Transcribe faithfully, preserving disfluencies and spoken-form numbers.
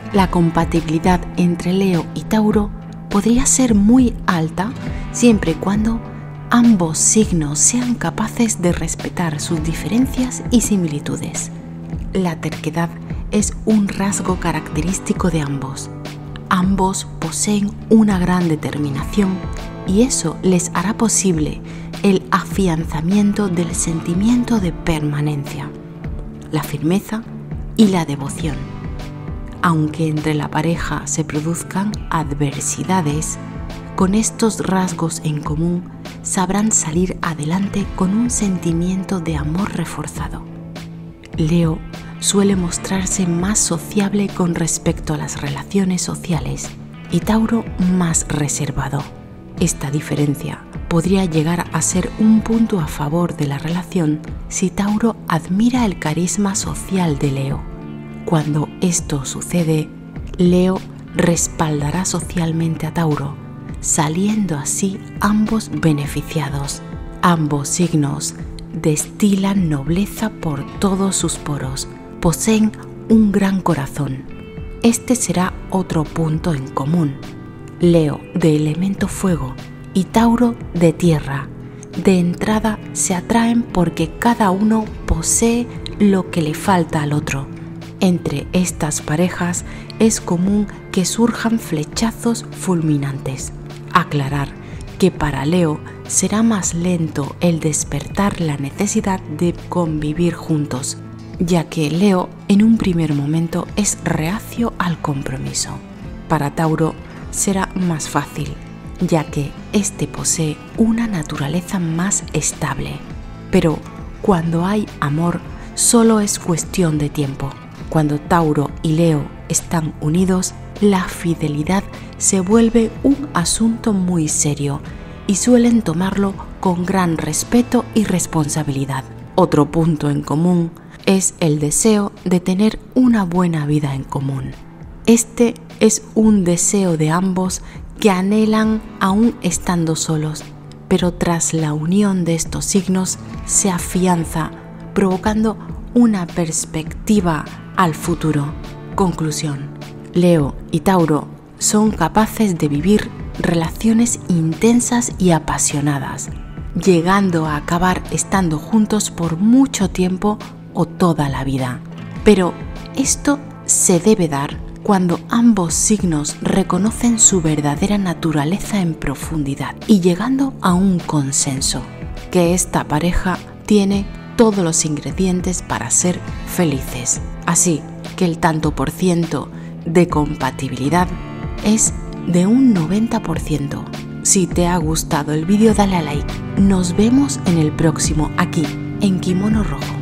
La compatibilidad entre Leo y Tauro podría ser muy alta siempre y cuando ambos signos sean capaces de respetar sus diferencias y similitudes. La terquedad es un rasgo característico de ambos. Ambos poseen una gran determinación y eso les hará posible el afianzamiento del sentimiento de permanencia, la firmeza y la devoción. Aunque entre la pareja se produzcan adversidades, con estos rasgos en común sabrán salir adelante con un sentimiento de amor reforzado. Leo suele mostrarse más sociable con respecto a las relaciones sociales y Tauro más reservado. Esta diferencia podría llegar a ser un punto a favor de la relación si Tauro admira el carisma social de Leo. Cuando esto sucede, Leo respaldará socialmente a Tauro, saliendo así ambos beneficiados. Ambos signos destilan nobleza por todos sus poros, poseen un gran corazón. Este será otro punto en común. Leo de elemento fuego y Tauro de tierra. De entrada se atraen porque cada uno posee lo que le falta al otro. Entre estas parejas es común que surjan flechazos fulminantes. Aclarar que para Leo será más lento el despertar la necesidad de convivir juntos, ya que Leo en un primer momento es reacio al compromiso. Para Tauro será más fácil, ya que éste posee una naturaleza más estable. Pero cuando hay amor, solo es cuestión de tiempo. Cuando Tauro y Leo están unidos, la fidelidad se vuelve un asunto muy serio y suelen tomarlo con gran respeto y responsabilidad. Otro punto en común es el deseo de tener una buena vida en común. Este es un deseo de ambos que anhelan aún estando solos, pero tras la unión de estos signos se afianza, provocando una perspectiva al futuro. Conclusión: Leo y Tauro son capaces de vivir relaciones intensas y apasionadas, llegando a acabar estando juntos por mucho tiempo o toda la vida. Pero esto se debe dar cuando ambos signos reconocen su verdadera naturaleza en profundidad y llegando a un consenso, que esta pareja tiene todos los ingredientes para ser felices. Así que el tanto por ciento de compatibilidad es de un noventa por ciento. Si te ha gustado el vídeo, dale a like. Nos vemos en el próximo aquí en Kimono Rojo.